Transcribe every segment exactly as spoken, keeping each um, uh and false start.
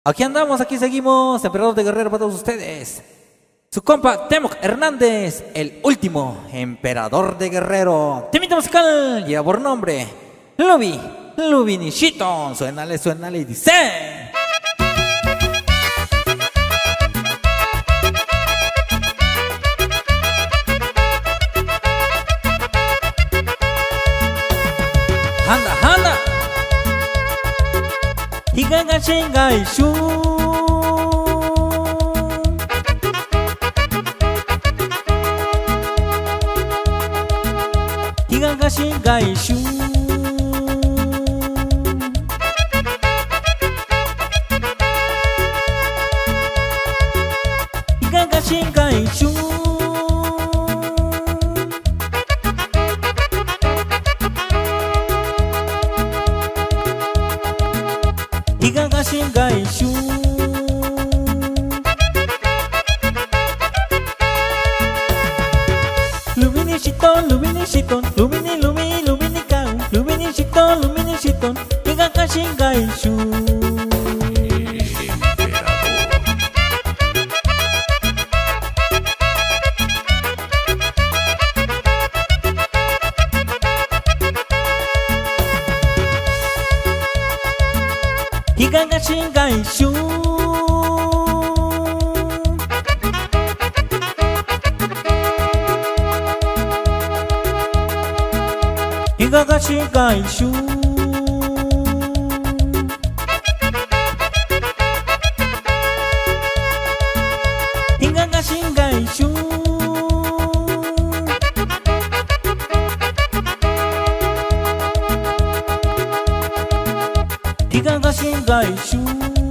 Aquí andamos, aquí seguimos, Emperador de Guerrero para todos ustedes. Su compa Temoc Hernández, el último Emperador de Guerrero. Temita musical lleva por nombre Lubi, Lubi Nishito. Suénale, suénale y dice: anda, anda. Higaga Shingai Shu. Higaga Shingai Shu. Higaga Shingai Shu. Higaga Shingai Shu. Lumini Shiton, Lumini Shiton, Lumini Lumi, Lumini Kau, Lumini Shiton, Lumini Shiton, Higaga Shingai Shu. Higaga Shingai Shu. Higaga Shingai Shu. Higaga Shingai Shu. Higaga Shingai Shu.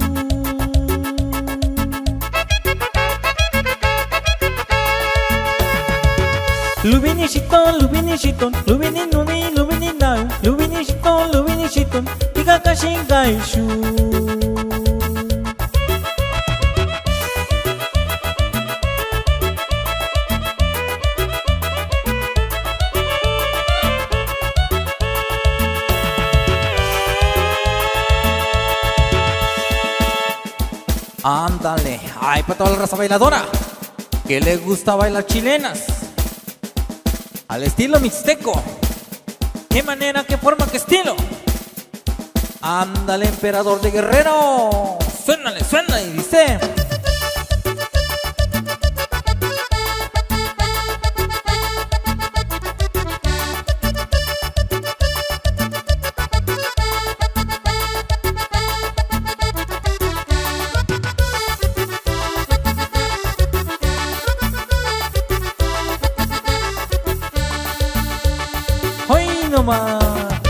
Lumini Shiton, Lumini Shiton, Lumini Lumi, Lumini Nau, Lumini Shiton, Lumini Shiton, Higaga Shingai Shu. Ándale, ay, para toda la raza bailadora que le gusta bailar chilenas al estilo mixteco. ¿Qué manera, qué forma, qué estilo? Ándale, Emperador de Guerrero. Suénale, suena y dice: ¡hoy no más!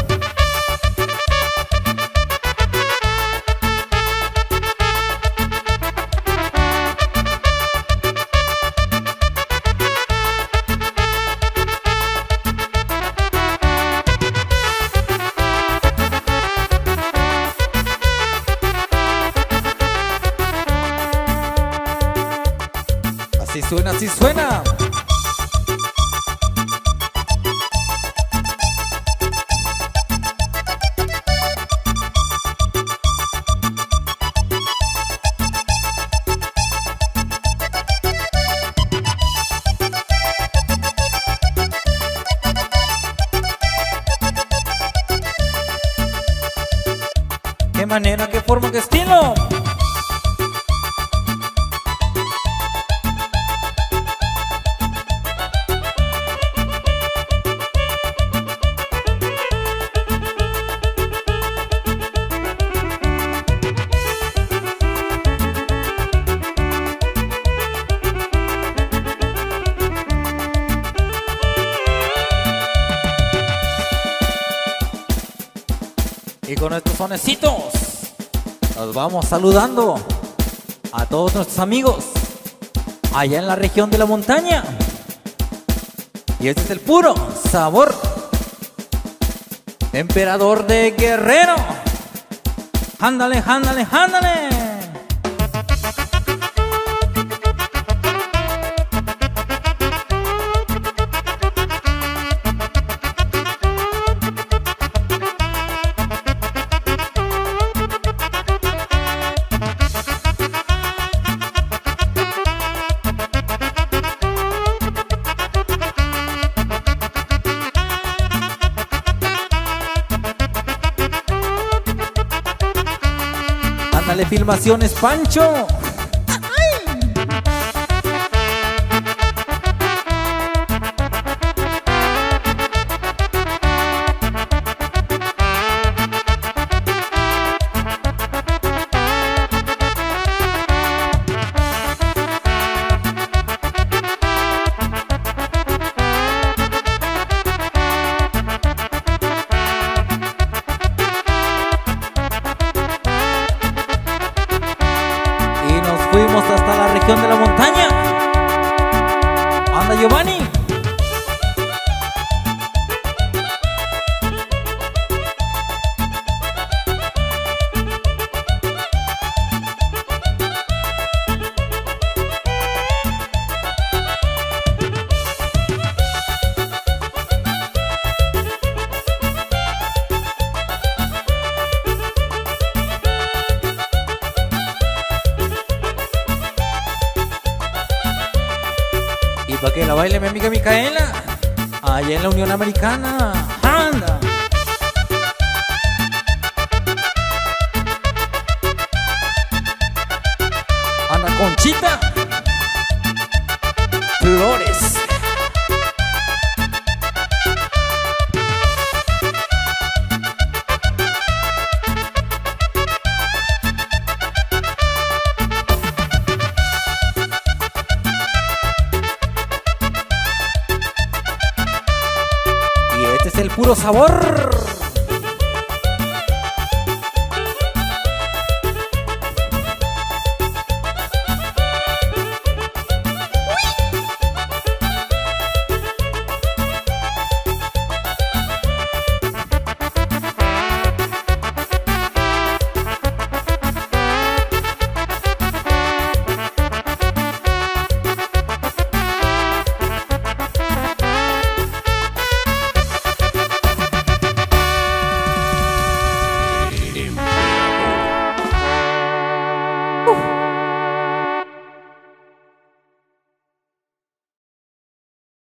Así suena, así suena. ¿Qué manera, qué forma, qué estilo? Y con estos sonecitos nos vamos saludando a todos nuestros amigos allá en la región de la montaña. Y este es el puro sabor Emperador de Guerrero. Ándale, ándale, ándale. Sala de Filmaciones Pancho. Fuimos hasta la región de la montaña. Anda Giovanni. Y para que la baile mi amiga Micaela, allá en la Unión Americana. ¡Anda! Anda Conchita Flores. Este es el puro sabor.